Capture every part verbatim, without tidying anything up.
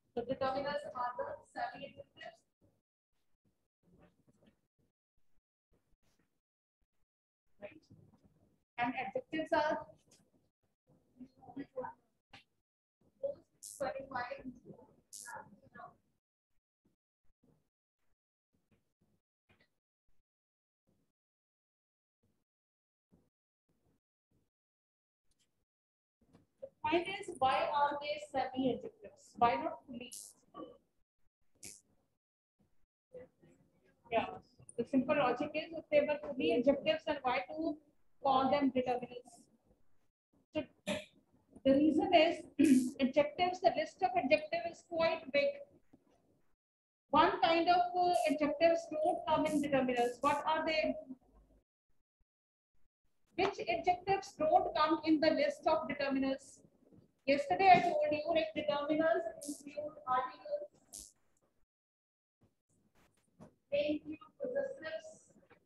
So determiners are the semi-adjectives. Right? And adjectives are those qualified. The point is, why are they semi-adjectives? Why not fully? Yeah. The simple logic is, if they were fully adjectives, then why to call them determinants? So the reason is adjectives, the list of adjectives is quite big. One kind of uh, adjectives don't come in determinants. What are they? Which adjectives don't come in the list of determinants? Yesterday I told you like determinants include articles, they include possessives,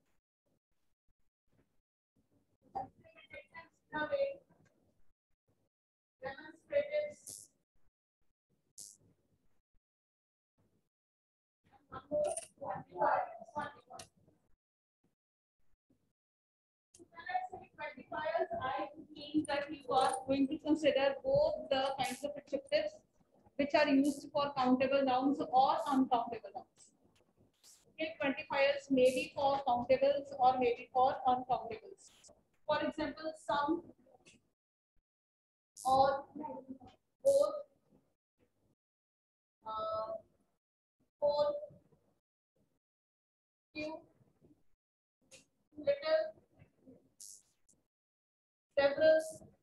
demonstratives, quantifiers. I mean that you are going to consider both the kinds of adjectives which are used for countable nouns or uncountable nouns. Okay, quantifiers may be for countables or maybe for uncountables. For example, some or both, uh, for, few, little, several,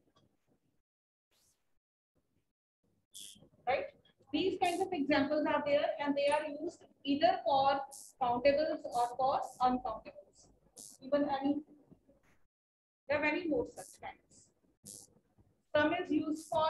right? These kinds of examples are there and they are used either for countables or for uncountables. Even any, there are many more such kinds. Some is used for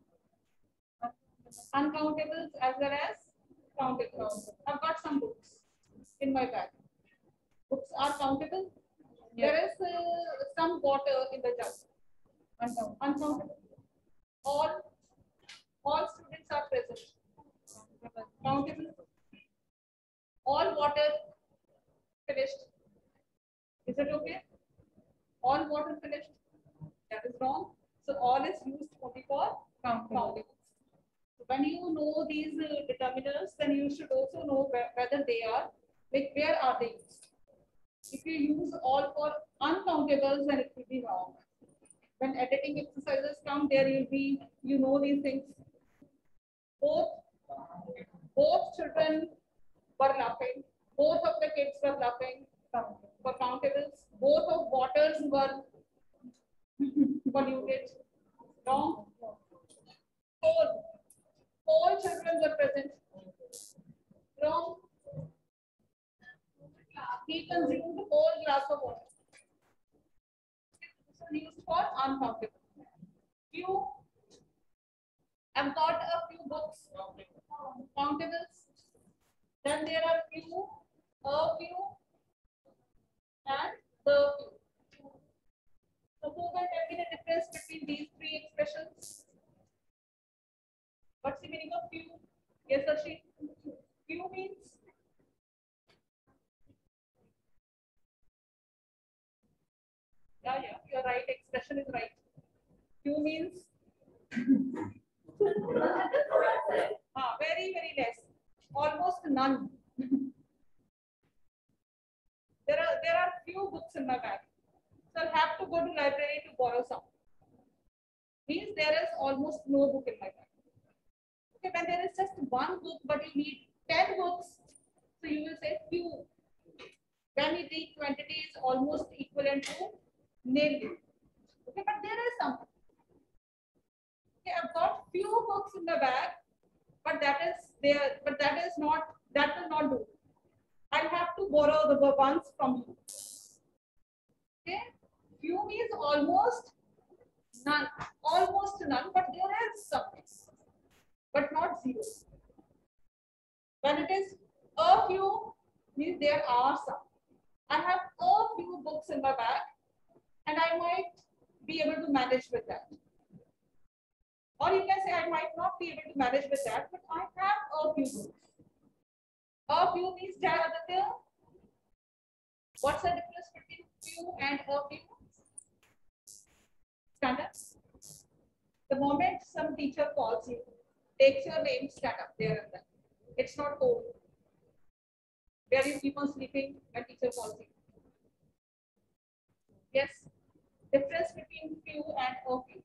uncountables as well as countables. I've got some books in my bag. Books are countable. Yeah. There is uh, some water in the jug. Uncountable. Uncountable. All, all students are present. Countable. All water finished. Is it okay? All water finished. That is wrong. So all is used only for countable. So when you know these uh, determiners, then you should also know where, whether they are, like where are they used. If you use all for uncountables, then it will be wrong. When editing exercises come, there you'll be, you know these things. Both, both children were laughing. Both of the kids were laughing. For countables, both of waters were polluted. Wrong. Four, four children were present. Wrong. He consumed a whole glass of water. This is used for uncountable. Few. I've got a few books. Countables. Then there are few, a few, and the few. So who can tell me the difference between these three expressions? What's the meaning of few? Yes, Arshi. Few means yeah, yeah, you're right. Expression is right. Few means ah, very, very less. Almost none. There are there are few books in my bag. So I'll have to go to library to borrow some. Means there is almost no book in my bag. Okay, when there is just one book, but you need ten books, so you will say few. When the quantity is almost equivalent to nil. Okay, but there is some. Okay, I've got few books in the bag, but that is there, but that is not, that will not do. I'll have to borrow the ones from you. Okay, few means almost none, almost none, but there is something, but not zero. When it is a few, means there are some. I have a few books in my bag, and I might be able to manage with that. Or you can say I might not be able to manage with that, but I have a few books. A few means Jai Aditya. What's the difference between few and a few? Stand up. The moment some teacher calls you, takes your name, stand up there and then. It's not cold. Where you keep on sleeping and teacher calls you. Yes. Difference between few and a few.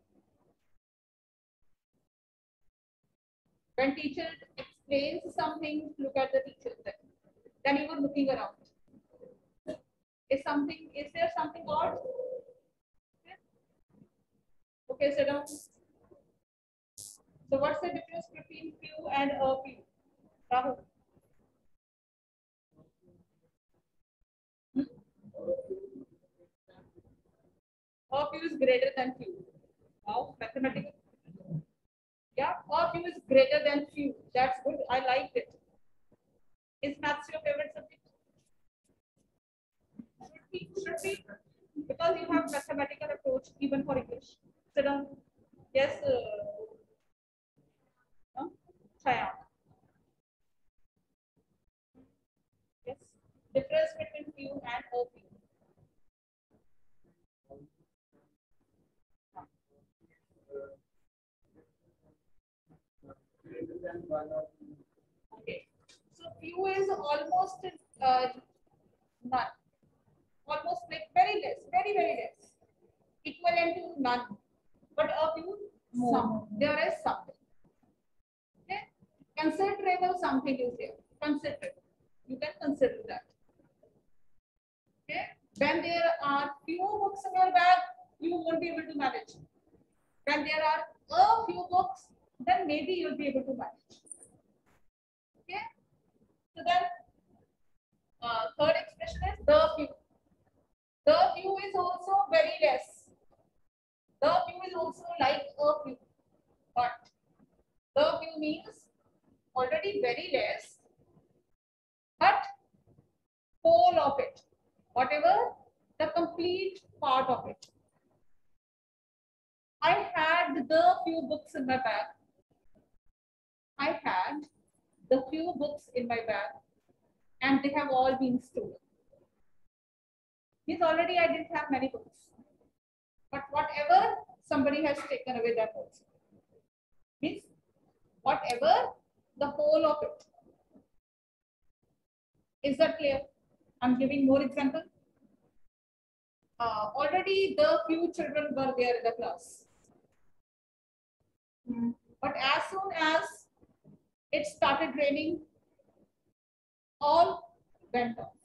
When teacher explains something, look at the teacher then. Then you are looking around. Is something, is there something odd? Okay, sit down. So what's the difference between few and a few? Rahul. Hmm? A few is greater than few. Now, mathematical. Yeah, a few is greater than few. That's good. I liked it. Is maths your favorite subject? Should be, should be. Because you have mathematical approach even for English. Sit down. Yes. Uh, huh? Chaya. Yes. Difference between few and a few. Okay. So few is almost uh, none. Almost like very less, very, very less. Equivalent to none. But a few, some. There is something. Okay. Considerable something is there. Consider. You can consider that. Okay. When there are few books in your bag, you won't be able to manage. When there are a few books, then maybe you'll be able to manage. Okay. So then, uh, third expression is the few. The few is also very less. The few is also like a few, but the few means already very less, but whole of it, whatever the complete part of it. I had the few books in my bag. I had the few books in my bag, and they have all been stolen. Means already I didn't have many books, but whatever somebody has taken away that books. Means whatever the whole of it. Is that clear? I'm giving more example. Uh, already the few children were there in the class. Mm. But as soon as it started raining, all went off.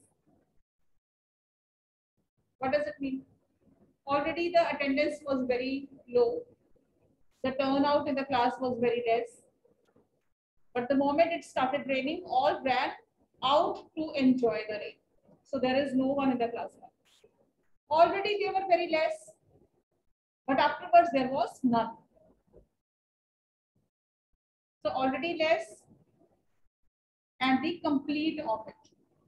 What does it mean? Already the attendance was very low. The turnout in the class was very less. But the moment it started raining, all ran out to enjoy the rain. So there is no one in the class now. Already they were very less, but afterwards there was none. So already less and the complete of it.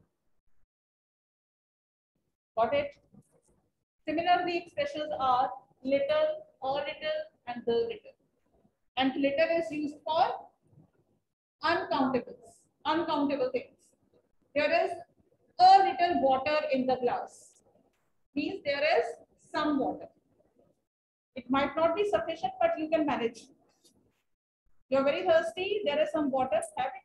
Got it? Similarly, expressions are little, or little, and the little. And little is used for uncountables, uncountable things. There is a little water in the glass. Means there is some water. It might not be sufficient, but you can manage. You are very thirsty, there is some water, have it.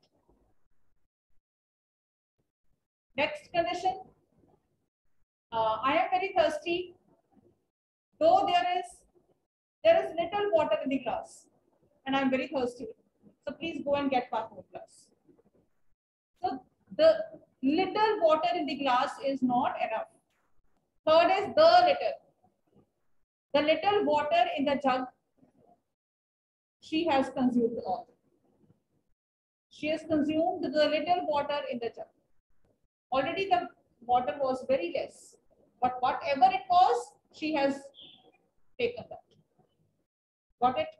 Next condition. Uh, I am very thirsty. Though there is there is little water in the glass, and I am very thirsty. So please go and get one more glass. So the little water in the glass is not enough. Third is the little. The little water in the jug, she has consumed all. She has consumed the little water in the jug. Already the water was very less, but whatever it was, she has taken that. Got it?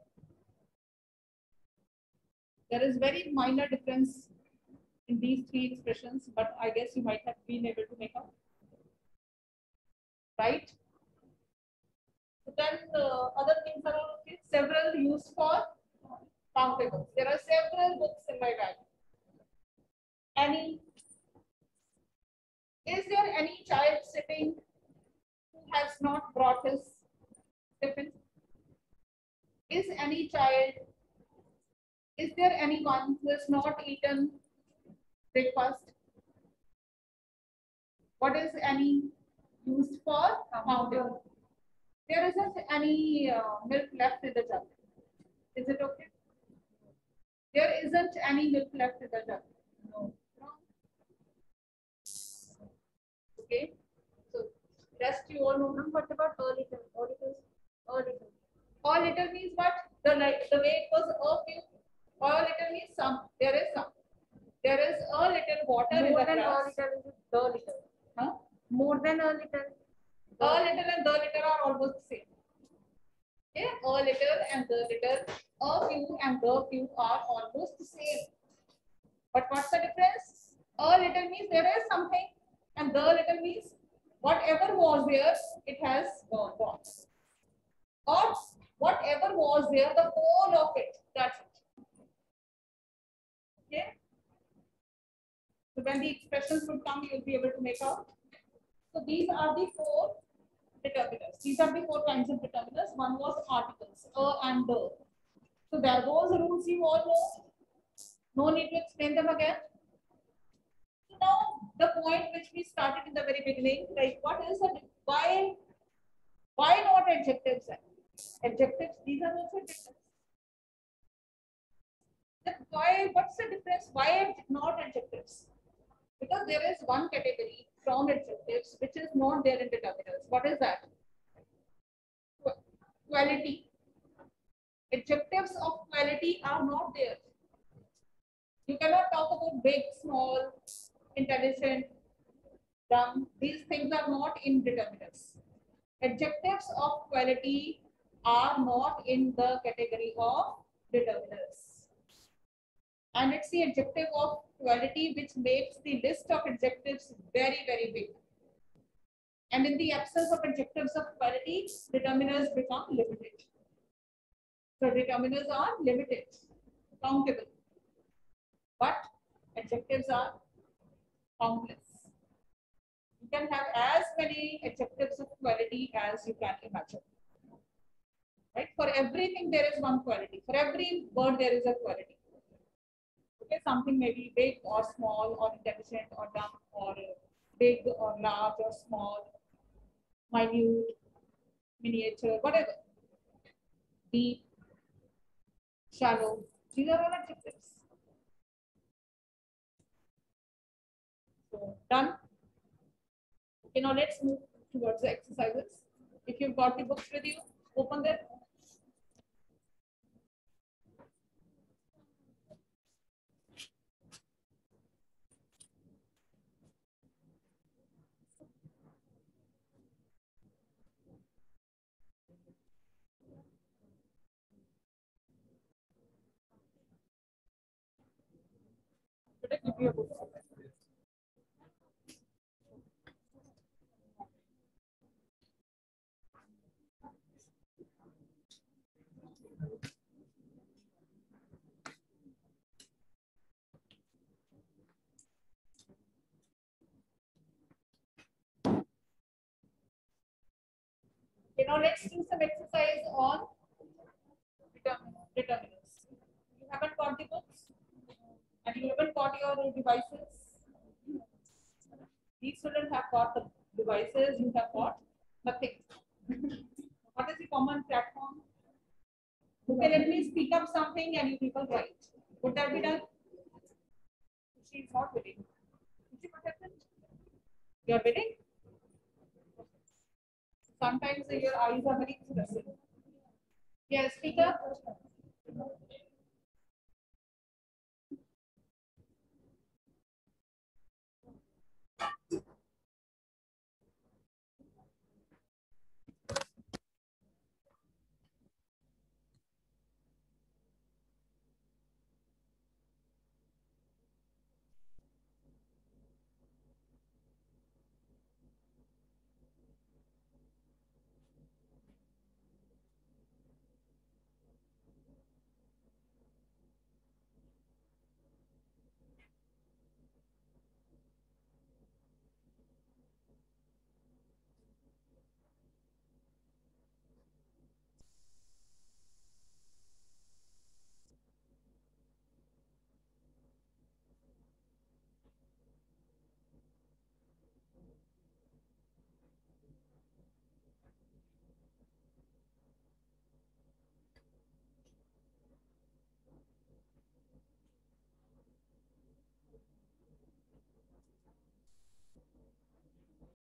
There is very minor difference in these three expressions, but I guess you might have been able to make out. Right? So then the other things are okay. Several used for countables. There are several books in my bag. Any? Is there any child sitting who has not brought his tiffin? Is any child? Is there anyone who has not eaten breakfast? What is any used for? Fountain. There isn't any uh, milk left in the jug. Is it okay? There isn't any milk left in the jug. No. No. Okay. So rest you all know. What about a little? A little? A little. A little means what? The like the way it was a few. A little means some. There is some. There is a little water More in the than glass. a little is the little. Huh? More than a little. A little and the little are almost the same. Okay? A little and the little, a few and the few are almost the same. But what's the difference? A little means there is something, and the little means whatever was there, it has gone. gone. Or whatever was there, the whole of it. That's it. Okay? So when the expressions would come, you'll be able to make out. So these are the four determiners. These are the four kinds of determiners. One was articles, a and the. So there goes the rules you all know. No need to explain them again. So now the point which we started in the very beginning, like what is the why why not adjectives? Adjectives, these are also adjectives. Then why? What's the difference? Why not adjectives? Because there is one category from adjectives which is not there in determiners. What is that? Quality. Adjectives of quality are not there. You cannot talk about big, small, intelligent, dumb. These things are not in determiners. Adjectives of quality are not in the category of determiners. And it's the adjective of quality which makes the list of adjectives very, very big. And in the absence of adjectives of quality, determiners become limited. So determiners are limited, countable. But adjectives are countless. You can have as many adjectives of quality as you can imagine. Right? For everything there is one quality. For every word there is a quality. Okay, something may be big or small or intelligent or dumb or big or large or small, minute, miniature, whatever. Deep, shallow. These are all adjectives. So done. Okay, now let's move towards the exercises. If you've got the books with you, open them. Should I give you a book? Okay, now let's do some exercise on determinants. You haven't got the books and you haven't got your devices. These students have got the devices, you have got nothing. What is the common platform? Okay, let me speak up something and you people write. Would that be done? She is not willing. What happened? You are willing? Sometimes your eyes are very expressive. Yes, speak up.